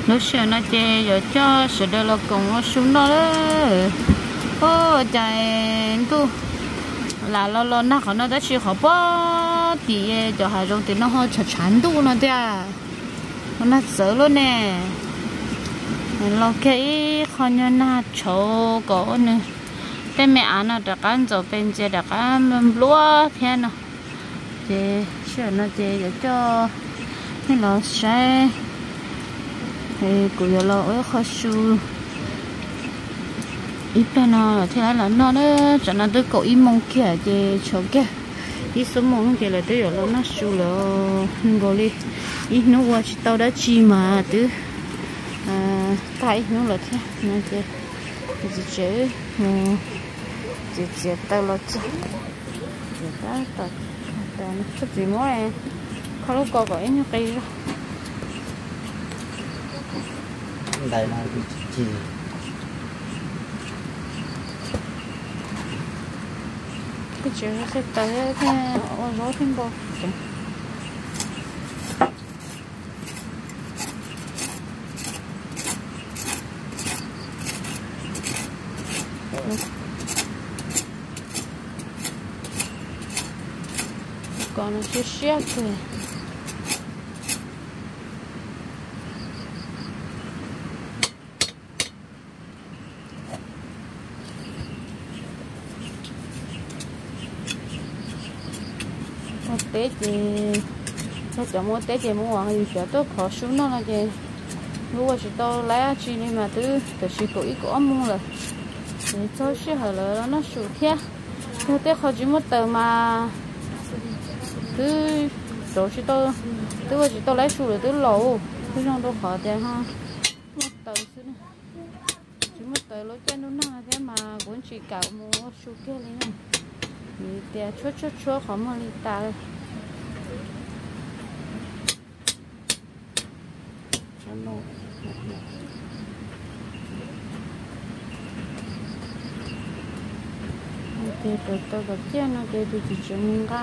nó sợ nó chê rồi cho sợ đây là cùng nó xuống đó đấy ô chạy tu là lo nó họ nó đã chỉ họ bỏ thì cho hai trong thì nó hơi chán tu nó thế à nó sợ luôn nè lo cái con nhà na chỗ có nè cái mẹ ăn nó đặc ăn rồi bên kia đặc ăn lúa thế nào thì sợ nó thì để cho cái nó sẽ thì cũng giờ lo ở khó su ít bên nào thế là nó cho nó tới cậu im mong kia thì chỗ kia ít số mong kia là tới giờ nó su là gọi đi ít nó qua chỉ tao đã chi mà từ tại nó là thế nó thì chế chế tao là chế chế tao cái gì mới không lúc có gọi như cây đây là gì cái chuyện sẽ tới cái gió thêm bao còn nó chưa xếp rồi tết thì nó chọn mua tết thì mua hoàng thì chợ tôi khó xuống nó là gì mua chỉ tôi lấy chi nhưng mà từ chỉ có ít có mua rồi thì tôi sẽ hỏi là nó sụt thế theo tết khó chỉ một tờ mà từ rồi chỉ tôi lấy sụt rồi từ lâu từ trong tôi khó tiền ha một tờ xíu này chỉ một tờ lối trên nó nặng thế mà cũng chỉ cả mua sụt kia lên này thì tiền chốt khó mà đi ta đây thì tôi gặp chuyện nó thì chỉ chúng ta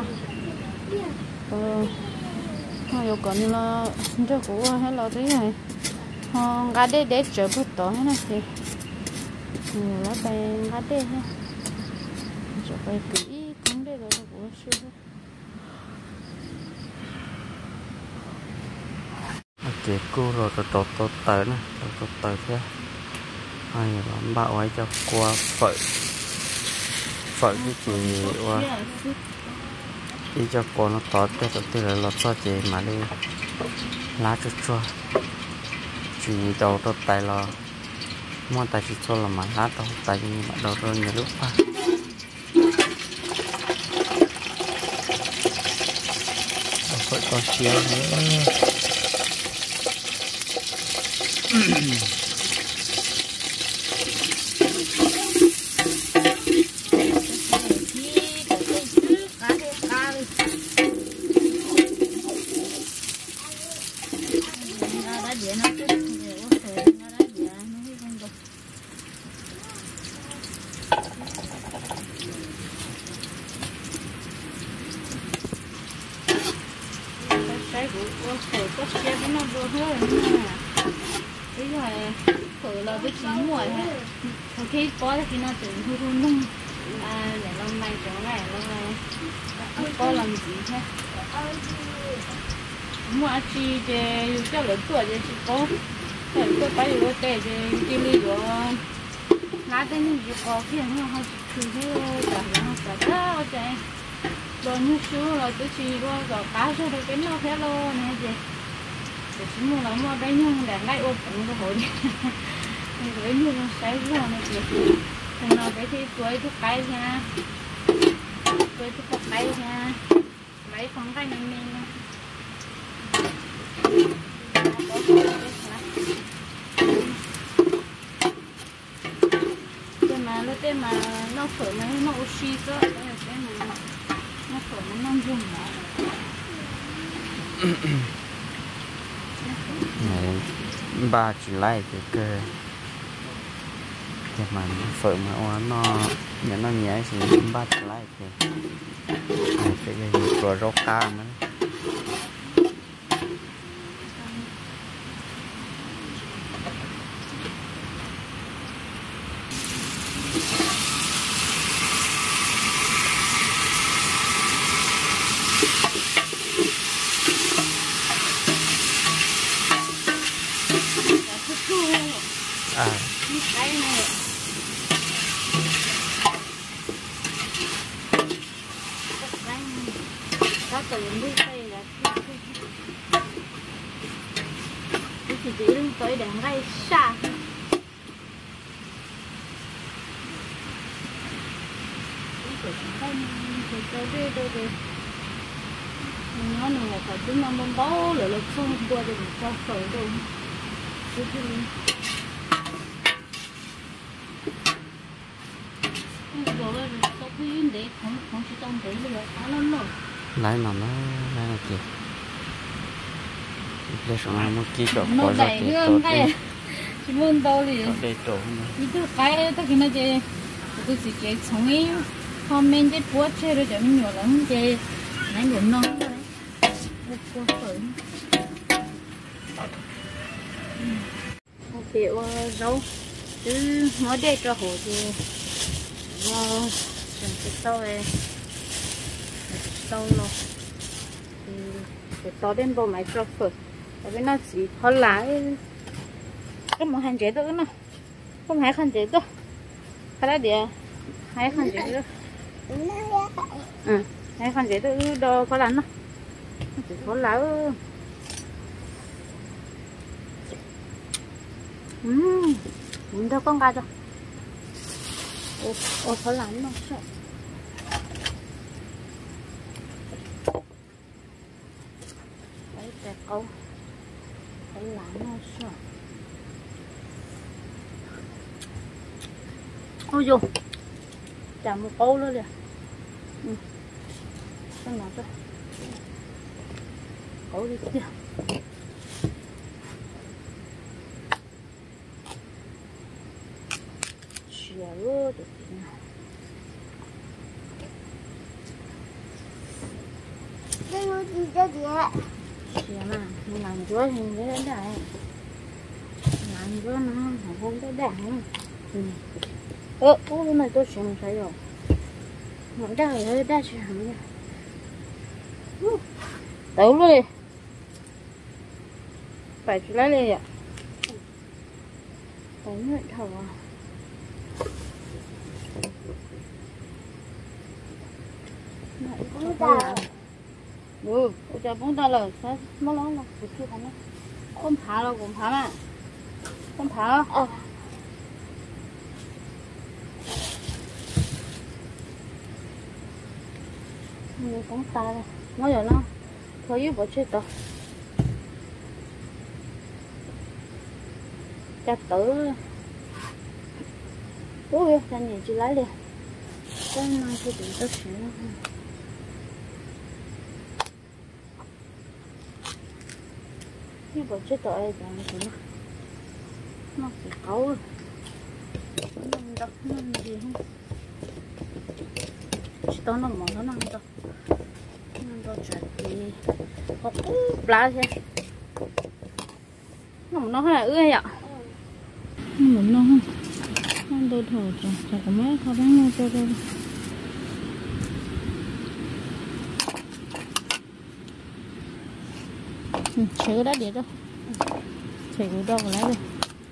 họ còn là cho cụ hay là thế này họ gà để chờ bữa tối hay là gì nhiều lá bèn gà để ha cho phải kỹ cũng để rồi cũng chưa chị cô rồi tôi tới nè tôi tới thế ai làm bảo ấy cho qua phơi cái chị qua đi cho cô nó tỏ cái đầu tiên là lọt cho chị mà đi lá chua chị đầu tôi tay lo mua tay chị cho là mà lá đầu tay mà đầu rồi nhiều lúc pa phải có chiếu nữa khi có thì nó tự hư nung để lòng này chỗ này có làm gì thế mua chi để cho lớn tuổi thì có phải có cái gì để đi đi rồi lá tên như có khi nó họ cứ thế cả nó cả cái rồi như xưa rồi tôi chỉ rồi cá cho được cái nó thế lo nè gì để chúng mua là mua đây nhưng để lại ôm cũng có hội với như nó sẽ rất là nhiều thằng nào đấy thì cưới thuốc cái nha cưới thuốc cái nha lấy phóng tay mình cái mà nó phở nó oxy cơ cái mà nó phở nó non dùng này ba chỉ lại cái cơ mà phở mà nó nhà nó nhảy thì ba chỉ lại thì cái gì của rau cam nữa à cái này có từ đi đây là cái chỉ lưng tới đèn ngay xa nó là phải chúng nó mong bó lại là không qua được cho khởi đâu rồi sau khi để không chỉ tông để bây giờ nó lấy mà nó lấy là kìa để xong nó kỹ cho nó đẩy gương cái chỉ muốn đâu thì để trộn cái cái cái nó chơi tôi chỉ chơi xong ấy hôm nay chơi búa chơi rồi mình nhiều lắm chơi nãy buồn non đấy búa khởi kiểu rau chứ mới để cho hồ thì trồng cái sau này sau nó thì cái sau đến bộ máy cho phở tại vì nó chỉ khó lái cái món hàng chế nữa nó không hay khăn chế đâu cái đó để hay khăn chế nữa hay khăn chế nữa đồ có lắm nó chỉ khó lái muốn đâu con gà rồi ô khó lắm nó sợ đấy đẹp câu khó lắm nó sợ ôi dù chả một câu nữa kìa con nào thôi câu đi kìa được cái nó gì cho chị ạ mà mình làm chúa thì cái đấy này làm chúa nó không có đảng cái này tôi xem thấy rồi nó ra rồi đã xem nha tấu luôn đi phải chú lấy đi ạ tấu nhện thầu à ừ, giờ bún ta là sao món nó là cái gì đó con phá rồi cũng phá mà con phá nhiều con ta rồi nó giờ nó thôi với bộ chết rồi chặt tử ui cho nhìn chị lấy đi cái này thì tự tất sẽ như bộ chết tội ai chẳng thì nó chỉ cấu nó đập nó gì không chỉ tao nó mỏng nó nằm đâu nó đâu chặt gì hoặc lá thế nó hay là ưa ạ nó không nó đâu thở chẳng có mấy khó đánh nhau cho đâu chơi đã để đâu chơi cái đâu lấy rồi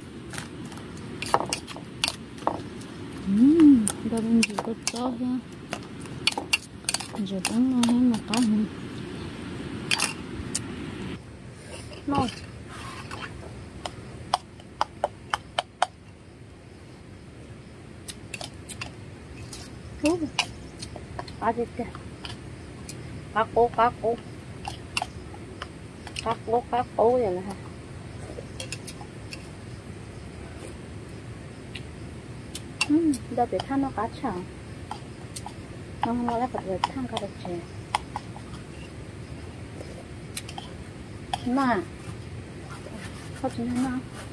đâu bên gì có cho ha giờ tấn nó hết mà có không nồi cá gì kìa cá cố vậy là hả đâu để than nó cá chẳng nó lại phải than cá được chè mà không chỉ nó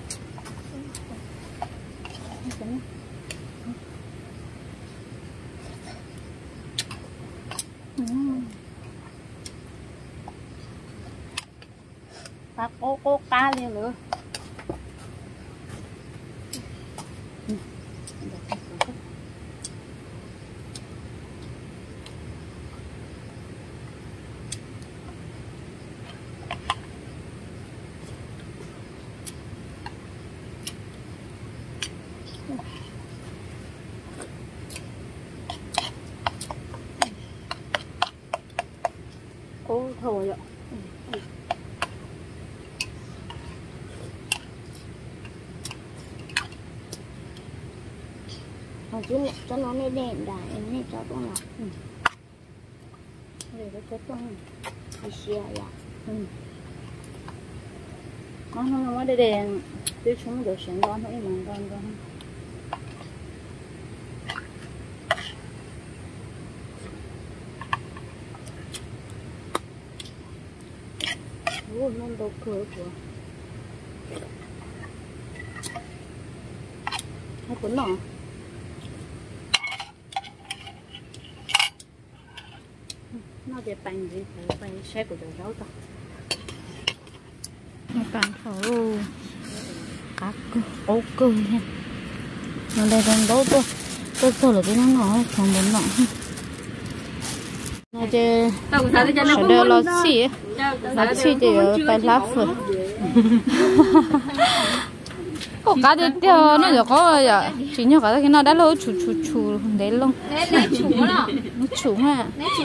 cô cá liền nữa chứ cho nó mới đèn đại nên cho con ngọc để nó chết con đi xe ya nó để đèn tôi chúng được sáng con thôi mà con nó đâu cửa của nó cuốn nọ nó để bánh gì bánh xe của đồ rau ta nó bánh khẩu các ô cơ nha nó đây còn đâu tôi là cái nó nói không muốn nọ nó chơi sau đó là xì thì phải lá phở có cá thì tiêu nó được có giờ chỉ nhớ cái nó đã lâu chủ đấy luôn nó chủ ha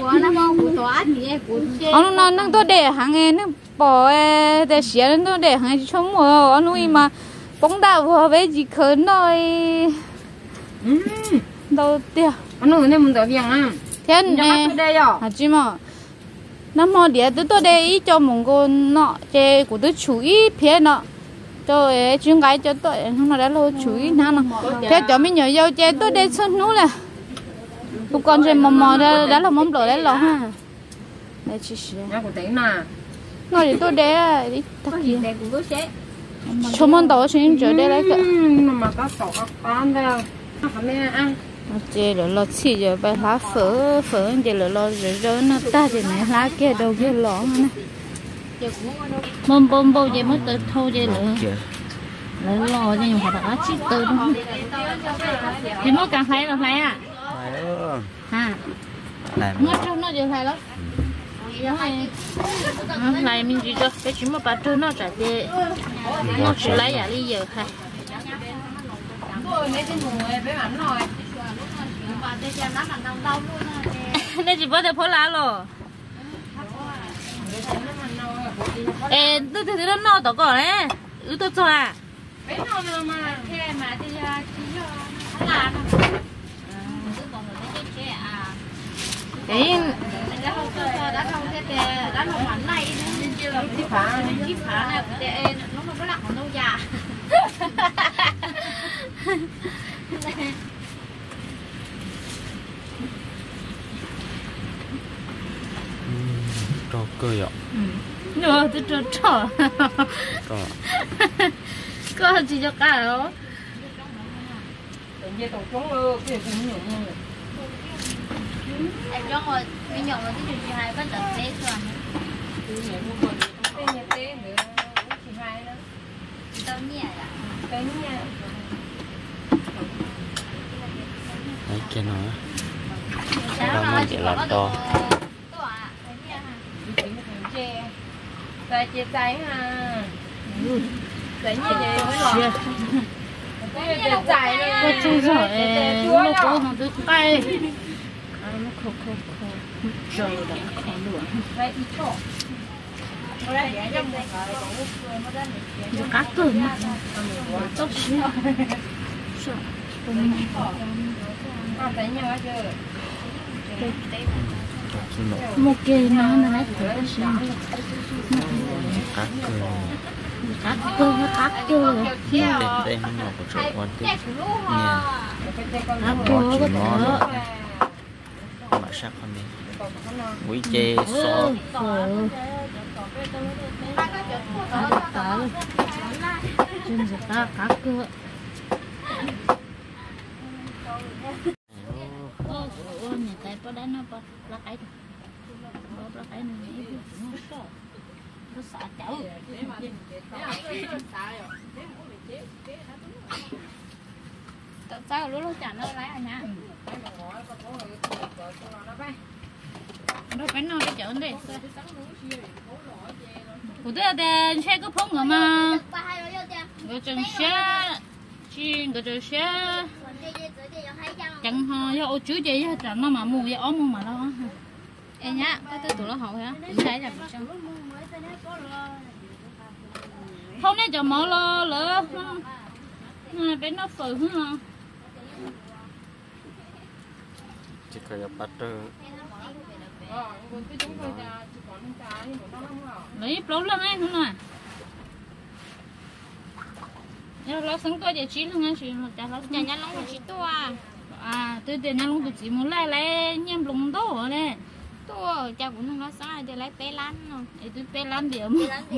nó tôi để hàng ngày nó bỏ để xé nó để hàng ngày chống mùa anh nuôi mà bóng đá vừa với gì khởi nói đâu tiêu anh nuôi nên mình đợi việc à thiên này hả chị mà năm họ để tôi để cho một con nọ chơi của tôi chú ý phía nọ tôi chuyên gái cho tôi nó đã lâu chú ý nó thế cho mình nhớ dâu chơi tôi để xuân nú là một con chơi mò đã là mắm lửa đấy lò ha để chị sửa nói thì tôi để đi thật gì cho món tàu xin chờ đây lấy cả mà có tàu con đâu nó phải mẹ ăn chơi rồi lo xì rồi bài lá phở chơi rồi rồi nó ta thì này lá kia đâu kia lỏ nữa bom chơi mất từ thâu chơi nữa lấy lo cho nhiều hoạt động chỉ từ đó thì mất càng phải là phải à ha mất trong nó giờ phải lắm này mình chỉ cho cái chúng mà bắt trâu nó trả tiền nó chỉ lấy giả đi giờ hay đây chỉ có thể phô lá rồi ê tôi thấy nó no tao còn đấy tôi cho à đấy nó không có lặng còn đâu già trò cười ạ rồi tôi trò có chỉ cho cả đó giờ tổ chúng ơ cái cũng nhiều người em cho rồi mình nhận rồi cái chuyện gì hay vẫn tận thế rồi tế nữa chỉ hai nữa tao nhẹ à cái nha đấy kia nó đó mình chỉ làm to tay chia tay ha đấy như vậy mới rồi có chú giỏi nó có nó được tay nó khô trời đã khó lửa được cá cơm tốt xíu một cây nó hết rồi cá cơm đây nó nhỏ của chỗ quan tiếp nha có thể mà sắc con đi mũi chê so cá luôn chân giật cá cơm nhà tay có đá nó lá cái lá cái này nó xả chảo tại sao lúc chả nó lấy anh nhá đâu cái nào để chở đi của tôi là xe có phong rồi mà cái chân xe chiên cái chân xe chẳng ho do ô chú gì hết nó mà mua vậy ốm mua mà lo em nhá cái tôi tụi nó hậu hả thấy là không nên cho mỏ lo lỡ bên nó phừ hả chỉ cần bắt được lấy lâu lắm ấy không à giờ lo sống coi để chín không anh chị chả lo nhà nhà nó chỉ to tôi tiền nhà luôn chỉ muốn lấy nhâm lùng đó này to cha cũng không nói sao để lấy pe lan rồi tôi pe lan điểm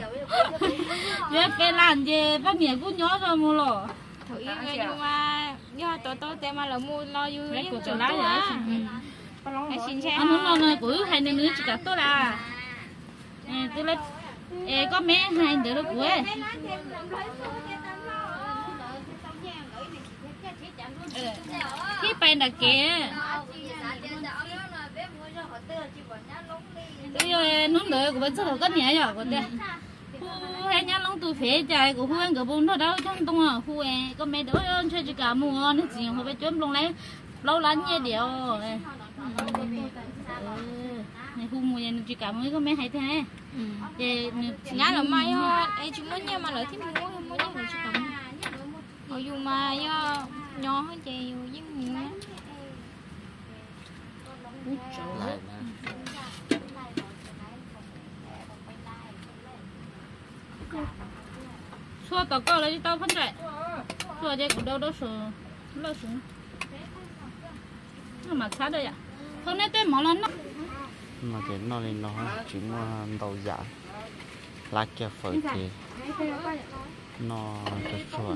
pe lan gì bác nghĩa cũng nhớ rồi mua lò thử nhưng mà do tôi tên mà là mua lo vui cái của lá vậy cái xin xe anh muốn lo này của hai đứa nữa chỉ cả tôi là tôi lấy có mấy hai đứa đó của cái bên là kia tôi nón đợi của bên số có nhẹ rồi của tôi hay nhá lông tôi phê chạy của huân của bún thôi đâu trong tung à huân có mấy đứa chơi chỉ cả mua nó chỉ hồi bên chấm lông lấy lâu lắm như điều này khu mua chỉ cả mới có mấy hay thế nhá là mai ho ấy chúng nó nha mà lợi thì mua mua nhá rồi chỉ cầm rồi dùng mà nho hết chè với nhiều lại xua tao có lấy tao phân chạy xua đây của đâu đó sờ lo xuống nó mà sát đây à không nên tên món lắm đó mà cái nó lên nó chỉ mua đầu giả lá kia phơi thì nó rất chua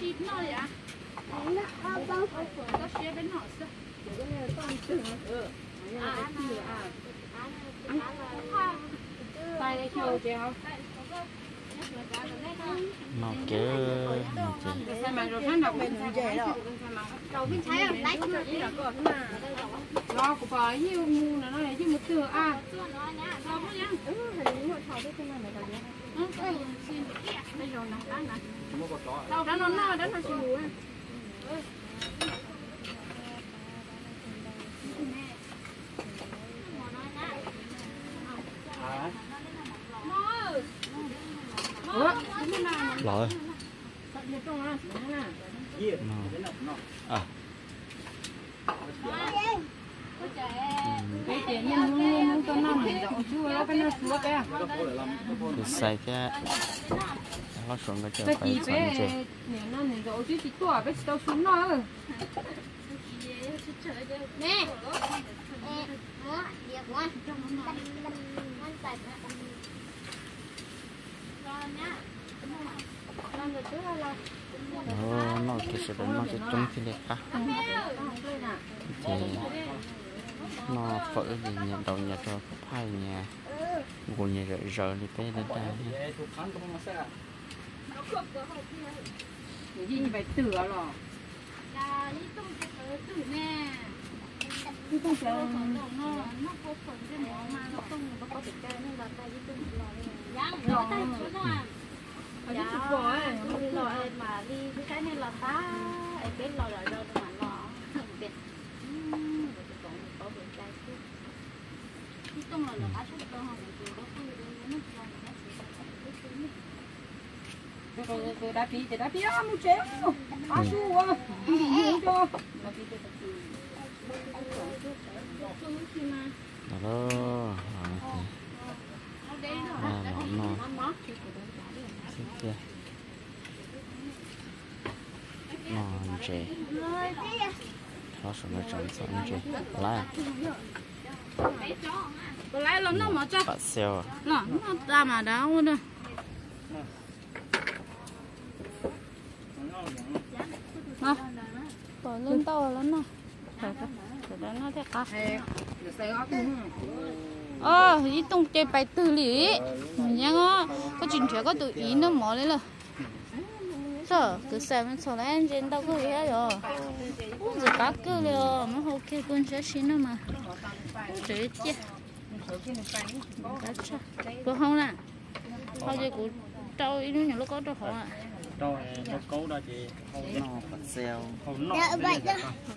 nó kia đầu bên trái là lái lo của bà như mua nó này chứ một tựa đâu đó nó đó là chịu rồi cái tiền nhưng con năm mình dọn chưa nó cái nó xuống cái xài cái nó xuống cái cái phải gì bé nó mình dọn chứ chỉ tua bé tao xuống nó nè nó cái sự nó sẽ trông thì đẹp cả thì nó phở gì nhà đầu nhà cho hai nhà của nhà rợ đi tới đến đây gì như vậy tựa rồi cái con chờ nó có phần cái này mà nó không có thể chơi nên là tay với tung lò này dạ lò mà đi cái này là tá cái lò rồi đâu mà lò biệt có biệt tay chứ tung là cá sấu to không được có tôi đã bị mua chéo á su à cho đó nó kia nó chè nó xuống nó trồng xong chè lá có lẽ là nó mà cho bát xeo nó ra mà đau nữa nó bỏ lên tàu lắm nè rồi nó thế cả ý tung chơi bài tư lý nhá có chuyện chuyện có tự ý nó mỏ lên rồi sợ cứ xem mình sau này trên đâu có gì hết rồi giờ cá cứ rồi nó ok con sẽ xin nó mà dễ chứ cá cha có không nè thôi giờ cũng trâu ý nó có trâu không à nó bát xeo